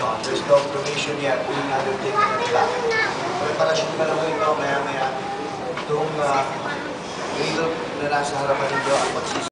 donation. There's no donation yet being undertaken at the back. Preparasyon pa lang ito, maya-maya itong grito na nasa harapan ninyo at